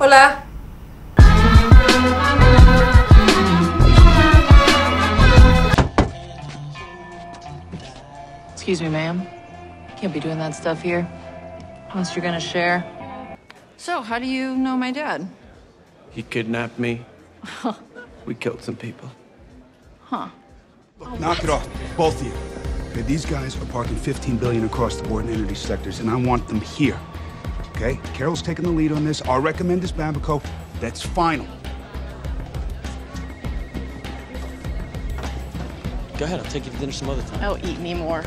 Hola. Excuse me, ma'am. Can't be doing that stuff here. Unless you're gonna share. So, how do you know my dad? He kidnapped me. We killed some people. Huh. Look, knock it off, both of you. Okay, these guys are parking $15 billion across the board in energy sectors, and I want them here. Okay? Carol's taking the lead on this. I'll recommend this Babico. That's final. Go ahead, I'll take you to dinner some other time. Oh, eat me more.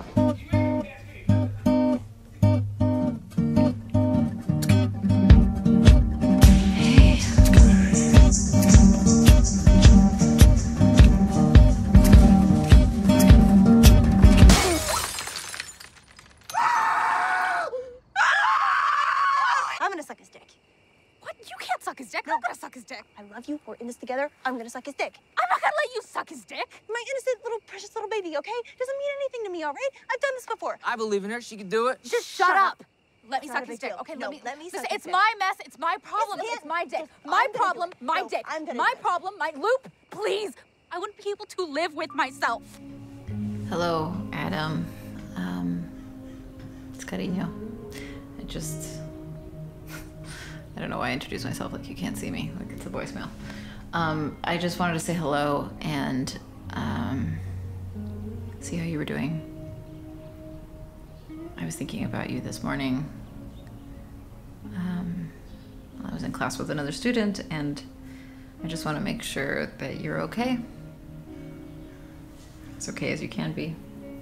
I love you. We're in this together. I'm gonna suck his dick. I'm not gonna let you suck his dick. My innocent little precious little baby, okay? Doesn't mean anything to me, all right? I've done this before. I believe in her. She can do it. Just shut up. Let me It's not suck a his big dick. deal. Okay, No, let me suck listen, his it's dick. my mess. It's my problem. Yes, It's my dick. I'm My gonna do problem. it. My No, dick. I'm gonna My do it. problem. My loop. Please. I wouldn't be able to live with myself. Hello, Adam. It's Cardellini. I don't know why I introduced myself like you can't see me, like it's a voicemail. I just wanted to say hello and see how you were doing. I was thinking about you this morning. I was in class with another student and I just want to make sure that you're okay. As okay as you can be.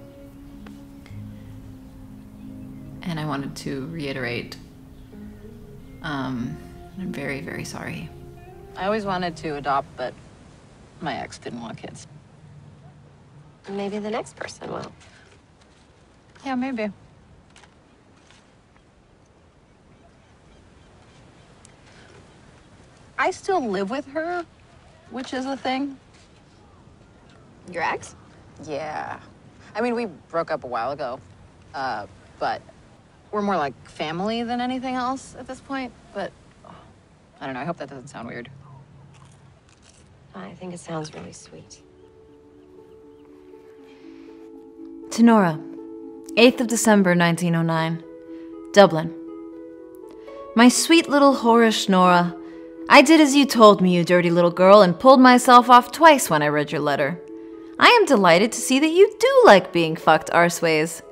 And I wanted to reiterate, I'm very, very sorry. I always wanted to adopt, but my ex didn't want kids. Maybe the next person will. Yeah, maybe. I still live with her, which is a thing. Your ex? Yeah. I mean, we broke up a while ago, but we're more like family than anything else at this point. But I don't know, I hope that doesn't sound weird. I think it sounds really sweet. To Nora, 8th of December, 1909, Dublin. My sweet little whorish Nora, I did as you told me, you dirty little girl, and pulled myself off twice when I read your letter. I am delighted to see that you do like being fucked arseways.